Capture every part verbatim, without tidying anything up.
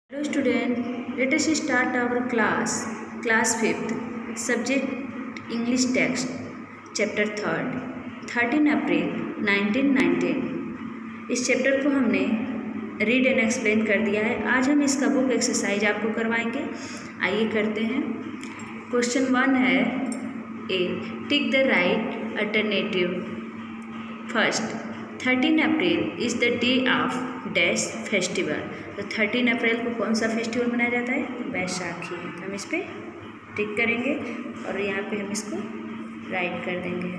Hello student, let us start our class, class fifth, subject English text, chapter third, thirteen April nineteen nineteen। इस chapter को हमने read and explain कर दिया है। आज हम इसका बुक एक्सरसाइज आपको करवाएंगे। आइए करते हैं। क्वेश्चन वन है A, tick the right alternative. First, thirteen April is the day of dash festival. तो थर्टीन अप्रैल को कौन सा फेस्टिवल मनाया जाता है? बैसाखी। तो हम इस पर टिक करेंगे और यहाँ पे हम इसको राइट कर देंगे।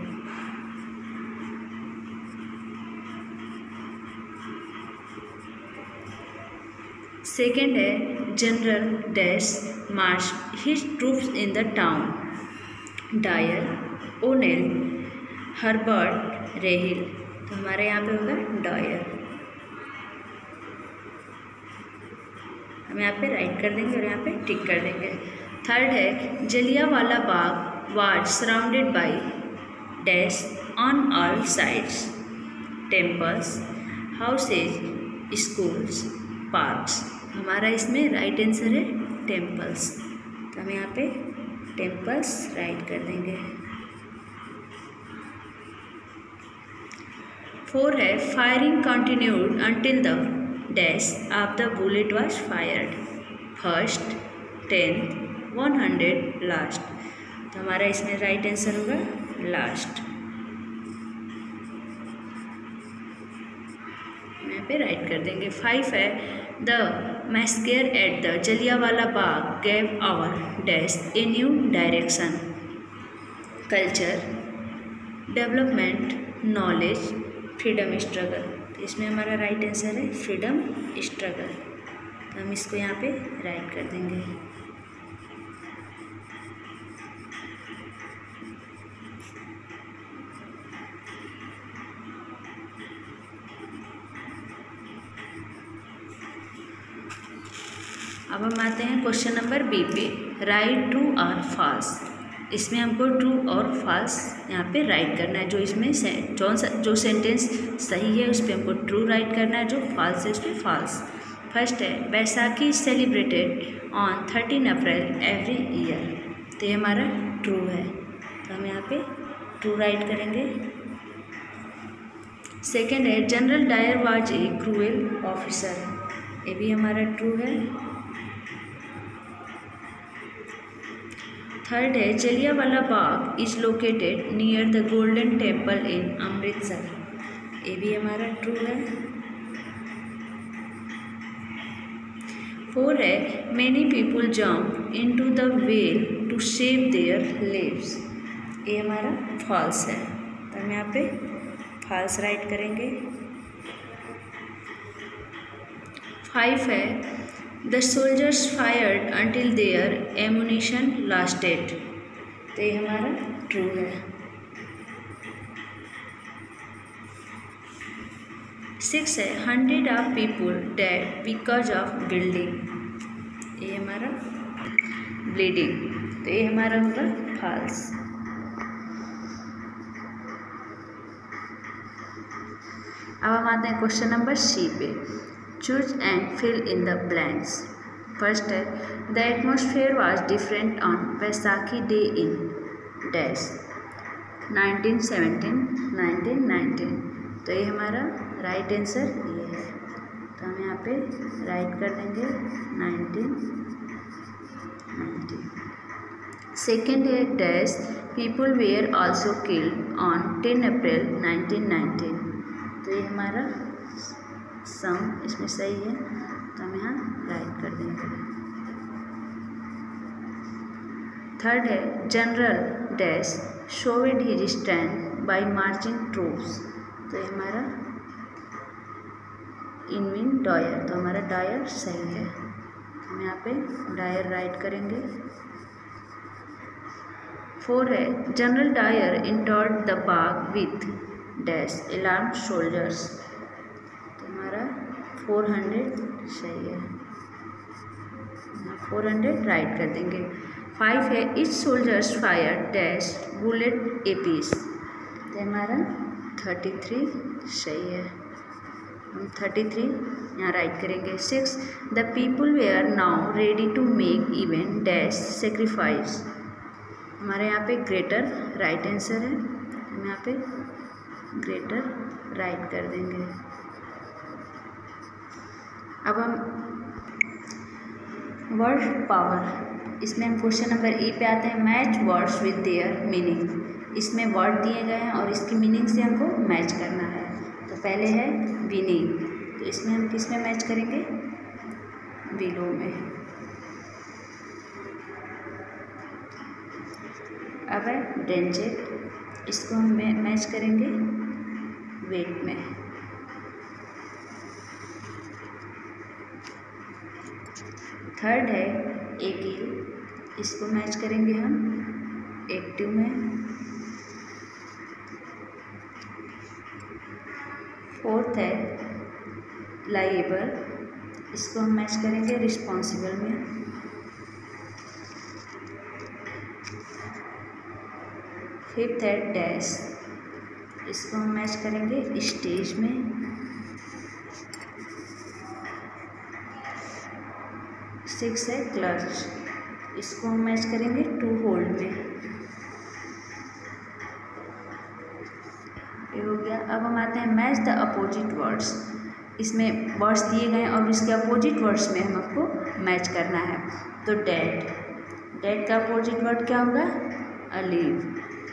सेकेंड है general dash march his troops in the town. Dyer, O'Neill, Herbert, Rehill. तो हमारे यहाँ पे होगा डायर। हम यहाँ पे राइट कर देंगे और यहाँ पे टिक कर देंगे। थर्ड है Jallianwala Bagh was surrounded by dash on all sides, temples, houses, schools, parks. हमारा इसमें राइट आंसर है टेम्पल्स। तो हम यहाँ पे टेम्पल्स राइट कर देंगे। फोर है firing continued until the dash of the bullet was fired, first, tenth, one hundred, last. तो हमारा इसमें राइट आंसर होगा लास्ट। यहाँ पे राइट कर देंगे। फाइव है the massacre at the Jallianwala Bagh gave our dash a new direction, culture, development, knowledge, freedom struggle. तो इसमें हमारा राइट आंसर है फ्रीडम स्ट्रगल। तो हम इसको यहाँ पे राइट कर देंगे। अब हम आते हैं क्वेश्चन नंबर बी पे, राइट ट्रू और फॉल्स। इसमें हमको ट्रू और फॉल्स यहाँ पे राइट करना है। जो इसमें से, जो जो सेंटेंस सही है उस पर हमको ट्रू राइट करना है, जो फॉल्स है उस पर फॉल्स। फर्स्ट है Baisakhi celebrated on thirteen April every year. तो ये हमारा ट्रू है। तो हम यहाँ पे ट्रू राइट करेंगे। सेकेंड है general Dyer was a cruel officer. ये भी हमारा ट्रू है। थर्ड है Jallianwala Bagh is located near the golden temple in Amritsar. ये भी हमारा ट्रू है। फोर है many people jump into the well to save their lives. ये हमारा फॉल्स है। तो हम यहाँ पे फॉल्स राइट करेंगे। फाइव है the soldiers fired until their ammunition lasted. तो ये हमारा ट्रू है। सिक्स है hundred of people dead because of building. ये हमारा ब्लीडिंग। तो ये हमारा होगा फॉल्स। अब हम आते हैं क्वेश्चन नंबर सी पे, choose and fill in the blanks. First है the atmosphere was different on Baisakhi day in dash nineteen seventeen, nineteen nineteen. तो ये हमारा राइट आंसर ये है। तो हम यहाँ पे राइट कर देंगे नाइनटीन नाइनटीन। सेकेंड है dash people were also killed on ten April nineteen nineteen. तो ये हमारा सम इसमें सही है। तो हम यहाँ राइट कर देंगे। थर्ड है general dash showed his stand by marching troops. तो ये हमारा इनविन डायर। तो हमारा डायर सही है। हम यहाँ पे डायर राइट करेंगे। फोर है general Dyer entered the Bagh with dash alarmed soldiers. तो हमारा फोर हंड्रेड सही है। फोर हंड्रेड राइट कर देंगे। फाइव है each soldiers fire dash bullet a piece. तो हमारा थर्टी थ्री सही है। हम थर्टी थ्री यहाँ राइट करेंगे। Six, the people were now ready to make even dash sacrifice. हमारे यहाँ पे ग्रेटर राइट आंसर है, हम यहाँ पे ग्रेटर राइट कर देंगे। अब हम वर्ड पावर, इसमें हम क्वेश्चन नंबर ए पे आते हैं। Match words with their meaning. इसमें वर्ड दिए गए हैं और इसकी मीनिंग से हमको मैच करना है। तो पहले है विनिंग, तो इसमें हम किस में मैच करेंगे, बिलो में। अब है डेंजर, इसको हम मैच करेंगे वेट में। थर्ड है एकिल, इसको मैच करेंगे हम एक्टिव में। फोर्थ है लाइएबल, इसको हम मैच करेंगे रिस्पॉन्सिबल में। फिफ्थ है डैश, इसको हम मैच करेंगे स्टेज में। सिक्स है क्लच, इसको हम मैच करेंगे टू होल्ड में। ये हो गया। अब हम आते हैं मैच द अपोजिट वर्ड्स। इसमें वर्ड्स दिए गए हैं और इसके अपोजिट वर्ड्स में हमको मैच करना है। तो डेड, डेड का अपोजिट वर्ड क्या होगा, अलीव।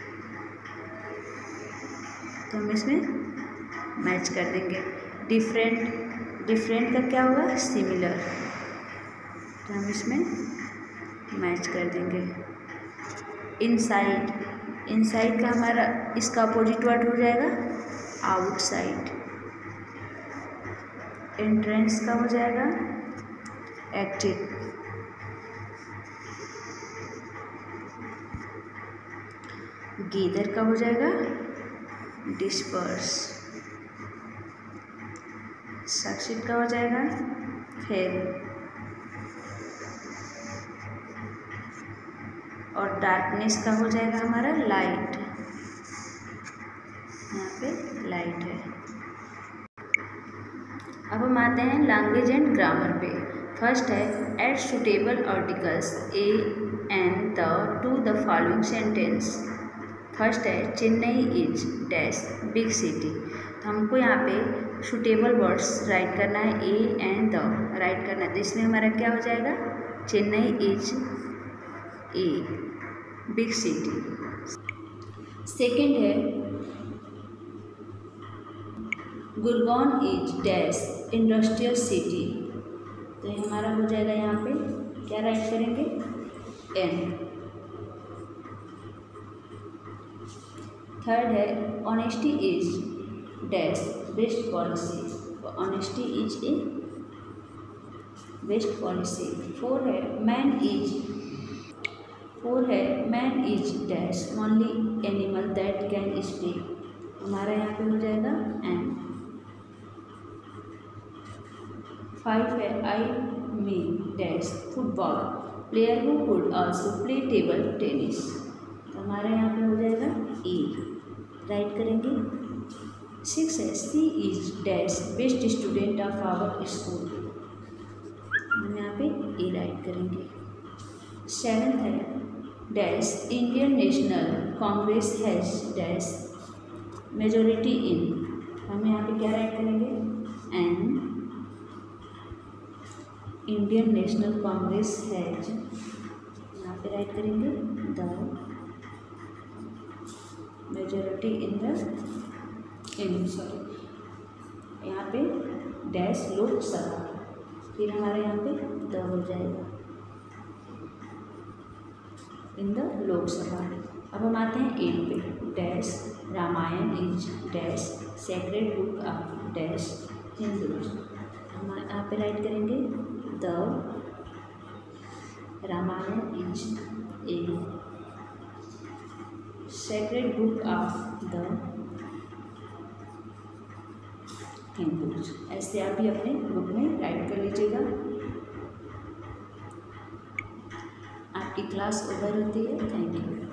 तो हम इसमें मैच कर देंगे। डिफरेंट, डिफरेंट का क्या होगा, सिमिलर। तो हम इसमें मैच कर देंगे। इनसाइड, इनसाइड का हमारा इसका अपोजिट वर्ड हो जाएगा आउटसाइड। एंट्रेंस का हो जाएगा एग्जिट। गीदर का हो जाएगा डिस्पर्स। सक्सीड का हो जाएगा फेल। और डार्कनेस का हो जाएगा हमारा लाइट। यहाँ पे लाइट है। अब हम आते हैं लैंग्वेज एंड ग्रामर पे। फर्स्ट है add suitable articles a and the to the following sentence. First है Chennai is dash big city. तो हमको यहाँ पे सुटेबल वर्ड्स राइट करना है, ए एंड द राइट करना है। तो इसमें हमारा क्या हो जाएगा, Chennai is a big city. Second है Gurgaon is dash industrial city. तो ये हमारा हो जाएगा, यहाँ पे क्या राइट करेंगे, एन। थर्ड है honesty is dash best policy. तो honesty is a best policy. Four है मैन इज फोर है man is dash only animal that can speak. हमारा यहाँ पे हो जाएगा एन। फाइव है I mean dash football player who could also play table tennis. तो हमारा यहाँ पे हो जाएगा ई, राइट करेंगे। सिक्स है she is dash best student of our school. हम यहाँ पे ए राइट करेंगे। सेवेंथ है dash Indian National Congress has dash majority in. हम यहाँ पे क्या राइट करेंगे, an. Indian National Congress has, यहाँ पे राइट करेंगे the majority in the in sorry यहाँ पे डैश लोकसभा, फिर हमारे यहाँ पे द हो जाएगा इन द लोकसभा। अब हम आते हैं एट पे। Dash Ramayana is dash sacred book of dash Hindus. हम यहाँ पे राइट करेंगे the Ramayana is a sacred book of the Hindus. ऐसे आप भी अपने बुक में राइट कर लीजिएगा। आपकी क्लास ओवर होती है। Thank you.